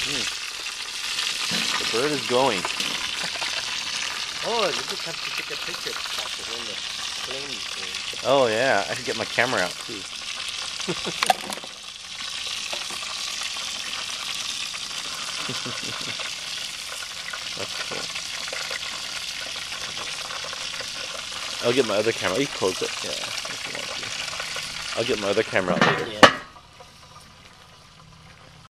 The bird is going. Oh, you just have to take a picture of when the plane is going. Oh yeah, I should get my camera out too. That's cool. I'll get my other camera. You close it, yeah, if you want to. I'll get my other camera out later. Yeah.